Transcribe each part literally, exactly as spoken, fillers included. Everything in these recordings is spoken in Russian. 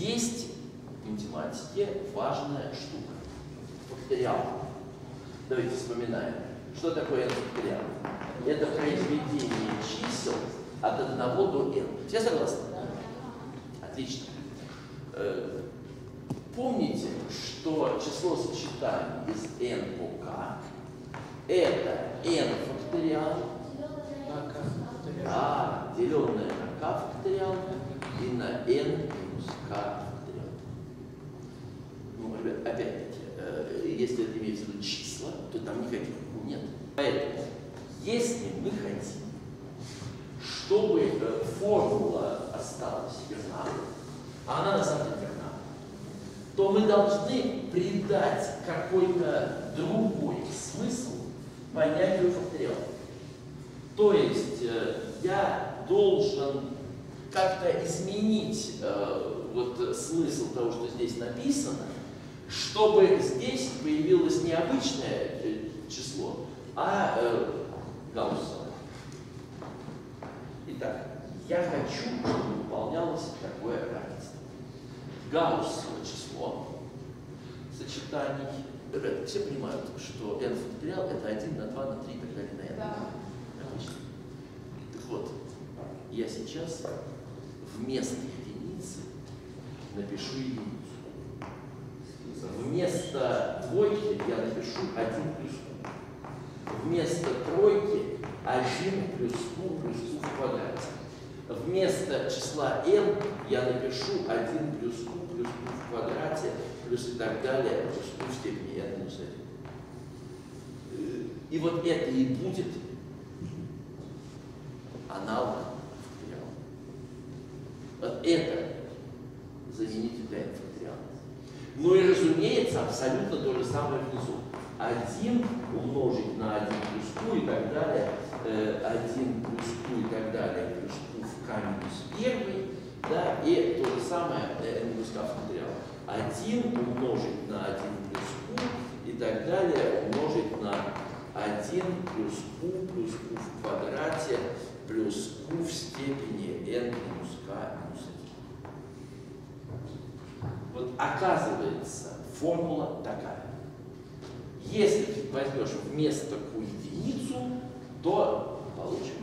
Есть в математике важная штука. Факториал. Давайте вспоминаем. Что такое n факториал? Это произведение чисел от одного до n. Все согласны? Да. Отлично. Помните, что число сочетаний из n по k это n факториал, а деленное на k факториал и на n минус k факториал. Ну, ребят, опять-таки, если это имеется в виду числа, то там никаких нет. Поэтому, если мы хотим, чтобы формула осталась верна, а она на самом деле верна, то мы должны придать какой-то другой смысл понятию факториала. То есть я должен как-то изменить э, вот смысл того, что здесь написано, чтобы здесь появилось не обычное число, а э, гауссово. Итак, я хочу, чтобы выполнялось такое равенство. Гауссово число сочетаний. Ребята, все понимают, что n факториал это один на два, на три и так далее, на n. Да. Отлично. Так вот, я сейчас вместо единицы напишу единицу. Вместо двойки я напишу один плюс q. Вместо тройки один плюс q плюс q в квадрате. Вместо числа n я напишу один плюс q плюс q в квадрате плюс и так далее, плюс q в степени n минус один. И вот это и будет аналог факториала. Вот это замените для n факториала. Ну и разумеется, абсолютно то же самое внизу. один умножить на один плюс q и так далее, один плюс q и так далее, плюс q в k минус один, да, и то же самое n минус k факториал. один умножить на один плюс q и так далее, умножить на один плюс q плюс q в квадрате плюс q в степени n минус k минус один. Вот оказывается, формула такая. Если ты возьмешь вместо q единицу, то получим.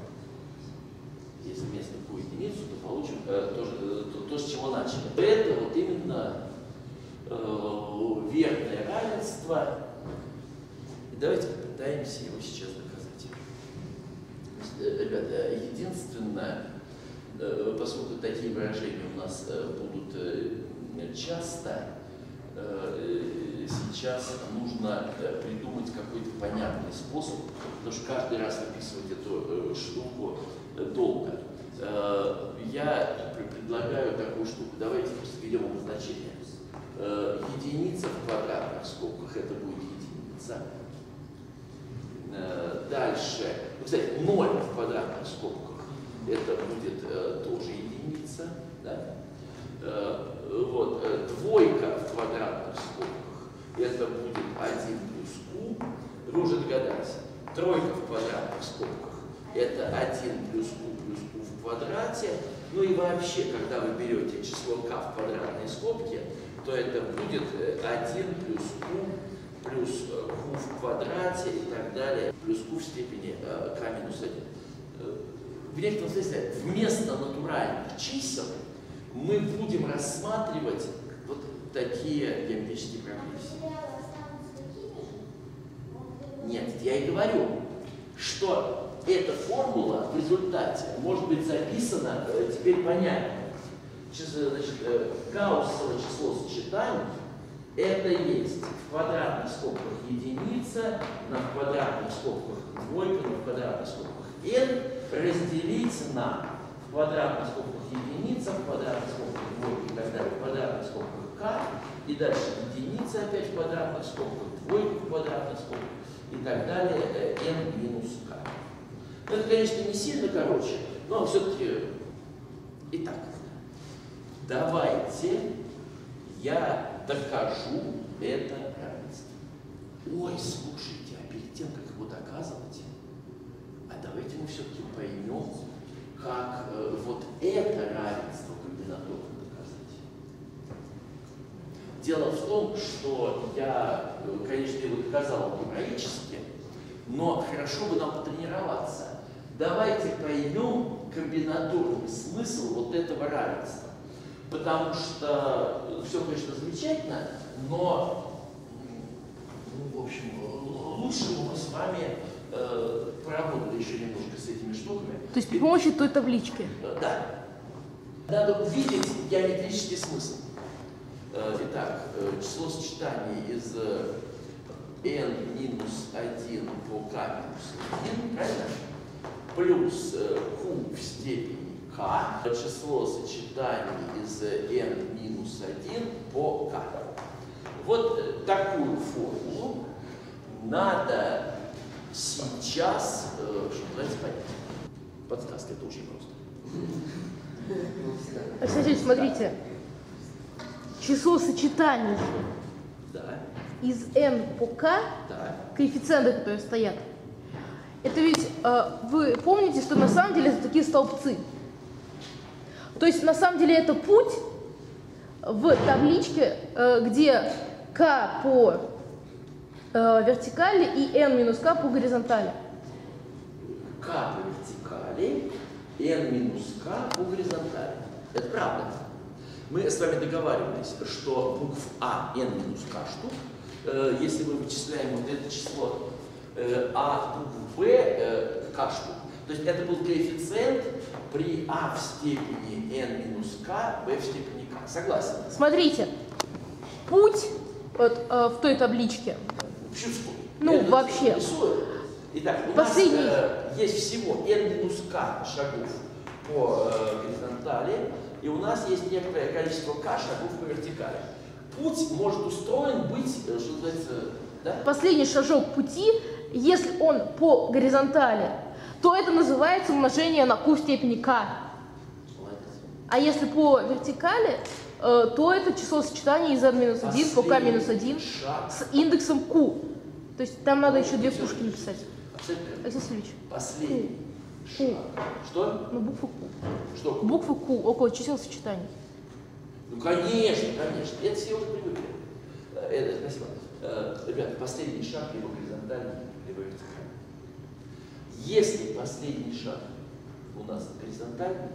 Если вместо q единицу, то получим э, то, то, то, с чего начали. Это вот именно э, верное равенство. И давайте попытаемся его сейчас доказать. Ребята, единственное, э, поскольку такие выражения у нас э, будут э, часто, э, сейчас нужно э, придумать какой-то понятный способ, потому что каждый раз описывать эту э, штуку э, долго. Э, я предлагаю такую штуку. Давайте просто введем обозначение. Э, единица в квадратных скобках это будет единица. Э, дальше, кстати, ноль в квадратных скобках это будет э, тоже единица. Да? Э, вот, э, двойка в квадратных скобках это будет один плюс q. Вы уже догадались. Тройка в квадратных скобках это один плюс q плюс q в квадрате. Ну и вообще, когда вы берете число k в квадратные скобки, то это будет один плюс q плюс q в квадрате и так далее, плюс q в степени э, k минус один. В некотором смысле вместо натуральных чисел мы будем рассматривать вот такие геометрические прогрессии. Нет, я и говорю, что эта формула в результате может быть записана э, теперь понятно. Значит, э, гауссово число сочетаний это есть в квадратных скобках единица, на квадратных скобках двойка, на квадратных скобках n разделить на в квадратных скобках единица, в квадратных скобках двойка и так далее, в квадратных скобках k, и дальше единица опять в квадратных скобках, двойка в квадратных скобках и так далее, n минус k. Это, конечно, не сильно короче, но все-таки итак. Давайте я докажу это равенство. Ой, слушайте, а перед тем, как его доказывать, а давайте мы все-таки поймем, как э, вот это равенство комбинаторно доказать. Дело в том, что я, конечно, его доказал алгебраически, но хорошо бы нам потренироваться. Давайте поймем комбинаторный смысл вот этого равенства. Потому что все, конечно, замечательно, но, ну, в общем, лучше бы мы с вами э, поработали еще немножко с этими штуками. То есть при помощи той таблички? Да. Надо увидеть геометрический смысл. Итак, число сочетаний из n минус один по k минус один, правильно? Плюс q в степени k, число сочетаний из n минус один по k. Вот такую формулу надо сейчас, что называется, понять. Подсказка, это очень просто. Александр, смотрите. Число сочетаний да. из n по k, да. коэффициенты, которые стоят. Это ведь, э, вы помните, что на самом деле это такие столбцы. То есть на самом деле это путь в табличке, э, где k по э, вертикали и n минус k по горизонтали. K по вертикали, n минус k по горизонтали. Это правда. Мы с вами договаривались, что букв А n минус k штук, э, если мы вычисляем вот это число, э, а букв b э, k штук, то есть это был коэффициент при а в степени n минус k, b в степени k. Согласен? Смотрите, путь вот, э, в той табличке. Чувствую. Ну, это вообще. Рисую. Итак, у Последний. нас э, есть всего n минус k шагов по э, горизонтали, и у нас есть некоторое количество k шагов по вертикали. Путь может устроен быть, что называется, да? Последний шажок пути, если он по горизонтали, то это называется умножение на q в степени k. А если по вертикали, э, то это число сочетаний из n минус один по k минус один с индексом q. То есть там надо еще две пушки написать. Алексей Васильевич. Последний Q. шаг. Что? Ну, буква Q. Что? Буква Q около чисел сочетаний. Ну, конечно, конечно. Это все уже привыкли. Это, спасибо. Ребята, последний шаг либо горизонтальный, либо вертикальный. Если последний шаг у нас горизонтальный,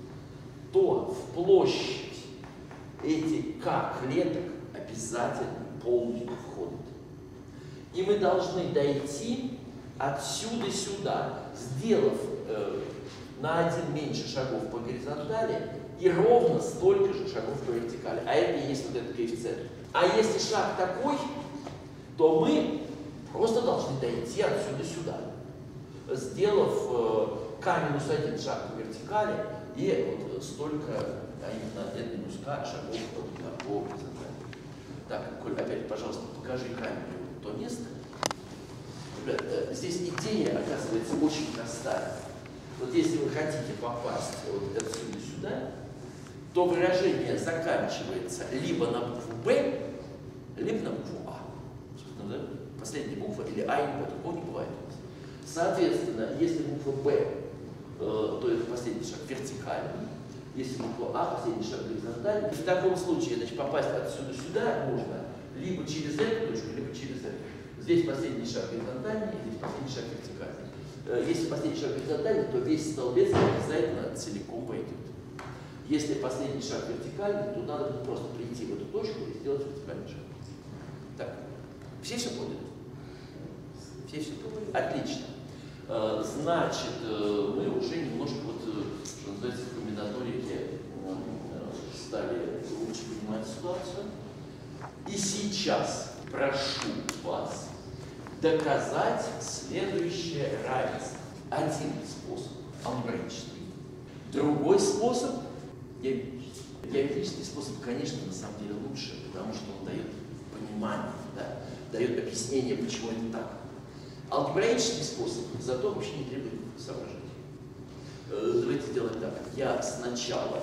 то в площадь эти k клеток обязательно полностью входят. И мы должны дойти отсюда сюда, сделав э, на один меньше шагов по горизонтали и ровно столько же шагов по вертикали. А это и есть вот этот коэффициент. А если шаг такой, то мы просто должны дойти отсюда сюда, сделав э, k минус один шаг по вертикали и вот столько, а именно n минус k шагов по, по горизонтали. Так, Коль, опять, пожалуйста, покажи камеру то место. Ребят, здесь идея, оказывается, очень простая. Вот если вы хотите попасть вот отсюда сюда, то выражение заканчивается либо на букву Б, либо на букву А. Да? Последняя буква или А, или по-другому не бывает. Соответственно, если буква Б, э, то это последний шаг вертикальный. Если буква А, последний шаг горизонтальный. И в таком случае, значит, попасть отсюда сюда можно либо через эту точку, либо через эту. Здесь последний шаг горизонтальный, здесь последний шаг вертикальный. Если последний шаг горизонтальный, то весь столбец обязательно целиком пойдет. Если последний шаг вертикальный, то надо будет просто прийти в эту точку и сделать вертикальный шаг. Так, все все поняли? Все все поняли? Отлично. Значит, мы уже немножко, вот, что называется, в комбинаторике стали лучше понимать ситуацию. И сейчас прошу вас доказать следующее равенство. Один способ алгебраический, другой способ геометрический. Геометрический способ, конечно, на самом деле лучше, потому что он дает понимание, да, дает объяснение, почему это так. Алгебраический способ зато вообще не требует соображений. Давайте сделаем так. Я сначала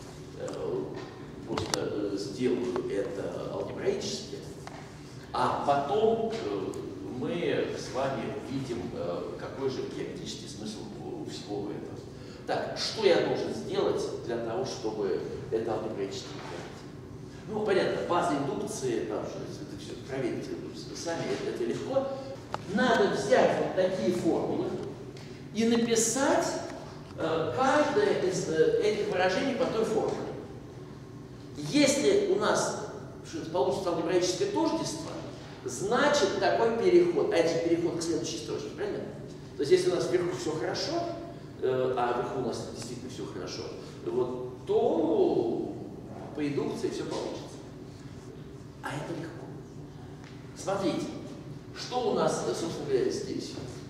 просто сделаю это алгебраически, а потом мы с вами видим, какой же геометрический смысл у всего этого. Так, что я должен сделать для того, чтобы это алгебраически делать? Ну, понятно, база индукции, там, что это все проверить сами, это, это легко. Надо взять вот такие формулы и написать э, каждое из э, этих выражений по той формуле. Если у нас получится алгебраическое тождество, значит такой переход, а это переход к следующей строчке, правильно? То есть если у нас вверху все хорошо, э, а вверху у нас действительно все хорошо, вот, то по индукции все получится. А это легко. Смотрите, что у нас, собственно говоря, здесь?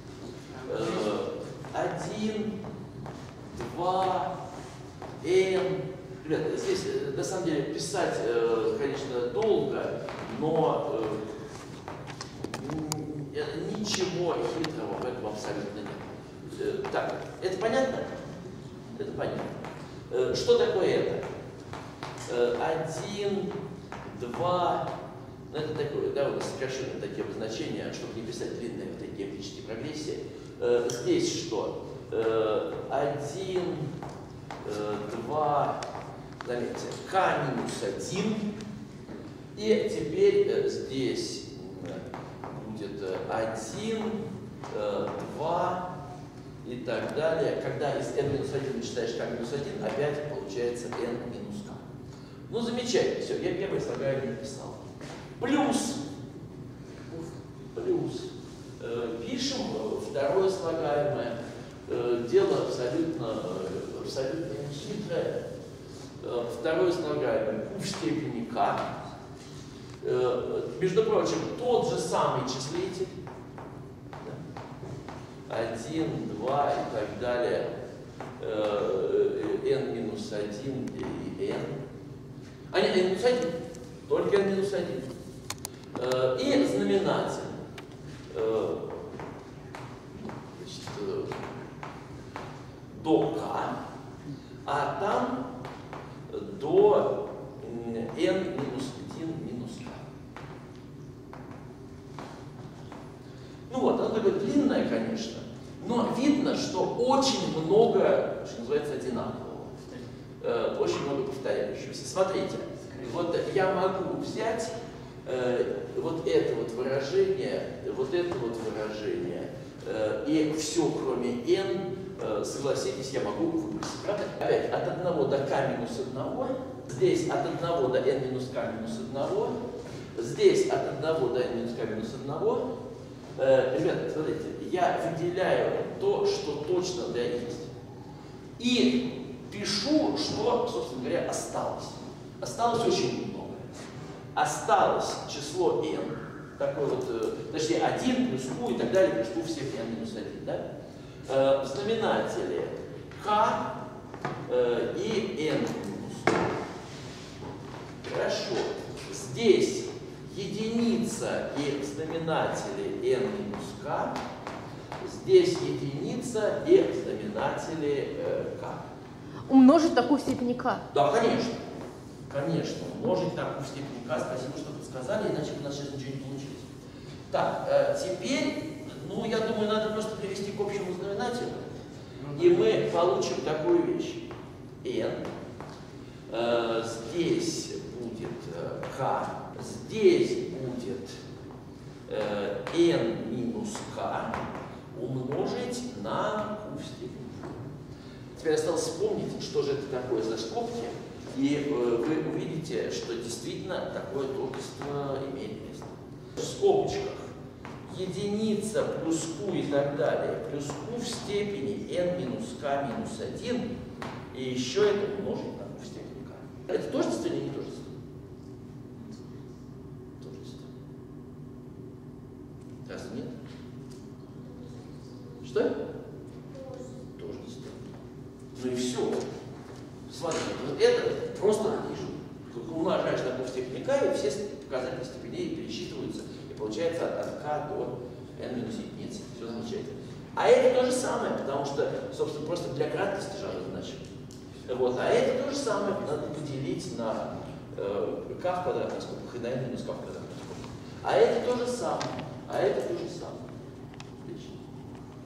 Один, два, n. Ребята, здесь на самом деле писать, конечно, долго, но ничего хитрого в этом абсолютно нет. Так, это понятно? Это понятно. Что такое это? Один, два, ну это такое, да, у нас сокращенные такие обозначения, чтобы не писать длинные вот такие геометрические прогрессии. Здесь что? Один, два, заметьте, k минус один. И теперь здесь будет один, два и так далее. Когда из n минус один вычитаешь k минус один, опять получается n минус k. Ну, замечательно, все, я первое слагаемое написал. Плюс, плюс, э, пишем второе слагаемое. Э, дело абсолютно, абсолютно не хитрое. Э, второе слагаемое q в степени k. Э, между прочим, тот же самый числитель. один, два и так далее. Э, n минус один и n. А нет, n минус один. Только n минус один. Э, и знаменатель. Э, значит, э, до k, а там до n минус один минус k. Ну вот, оно такое длинное, конечно, но видно, что очень много, что называется, одинакового. Э, очень много повторяющегося. Смотрите, вот я могу взять э, вот это вот выражение, вот это вот выражение, э, и все, кроме n, э, согласитесь, я могу выбросить. Правда? Опять, от одного до k минус одного, здесь от одного до n минус k минус одного, здесь от одного до n минус k минус одного. Э, ребята, смотрите, я выделяю то, что точно да, есть. И пишу, что, собственно говоря, осталось. Осталось очень много. Осталось число n, такое вот, э, точнее, один плюс q и так далее, плюс q в степени n минус один, да? Э, в знаменателе k э, и n минус q. Хорошо. Здесь единица и в знаменателе n минус k. Здесь единица и в знаменателе э, k. Умножить такую в степени k. Да, конечно. Конечно, умножить на q в степени k. Спасибо, что подсказали, иначе бы у нас сейчас ничего не получилось. Так, э, теперь, ну, я думаю, надо просто привести к общему знаменателю. И мы получим такую вещь. n. Э, здесь будет э, k. Здесь будет э, n минус k умножить на q в степени. Теперь осталось вспомнить, что же это такое за скобки, и э, вы увидите, что действительно такое тождество имеет место. В скобочках единица плюс q и так далее, плюс q в степени n минус k минус один, и еще это умножить на q в степени k. Это тождество или не тождество? Тождество. Разве нет? Что? Тождество. Ну и все. Смотрите, вот это просто только умножаешь на q в степени k, и все показатели степеней пересчитываются, и получается от, от k до n минус единицы. Все замечательно. А это то же самое, потому что, собственно, просто для краткости же обозначим. Вот, а это то же самое, надо поделить на э, k в квадратных скобках и на n минус k в квадратных скобках. А это то же самое, а это то же самое. Отлично.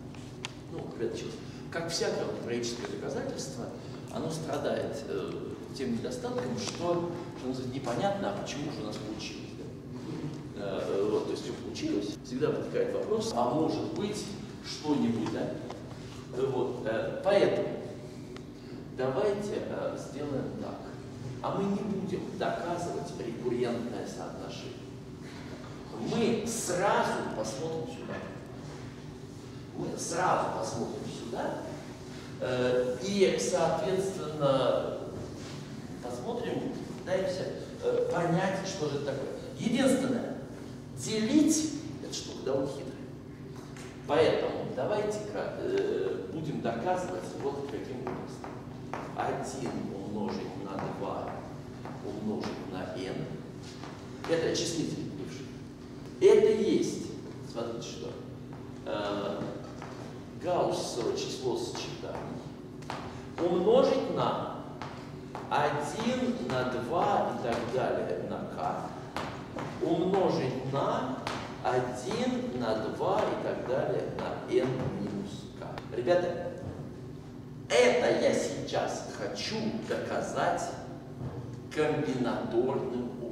Ну, ребята, как всякое алгебраическое доказательство, оно страдает э, тем недостатком, что, что называется, непонятно, а почему же у нас получилось. Да? Э, вот, то есть, что получилось, всегда возникает вопрос, а может быть что-нибудь, да? Вот, э, поэтому давайте э, сделаем так. А мы не будем доказывать рекуррентное соотношение. Мы сразу посмотрим сюда. Мы сразу посмотрим сюда. Э, и, соответственно, посмотрим, пытаемся э, понять, что же это такое. Единственное, делить – это штука довольно хитрая. Поэтому давайте-ка э, будем доказывать вот каким образом. один умножить на два умножить на n. Это числитель бывший. Это есть, смотрите, что э, гауссово число сочетаний умножить на один, на два и так далее на k, умножить на один, на два и так далее на n минус k. Ребята, это я сейчас хочу доказать комбинаторным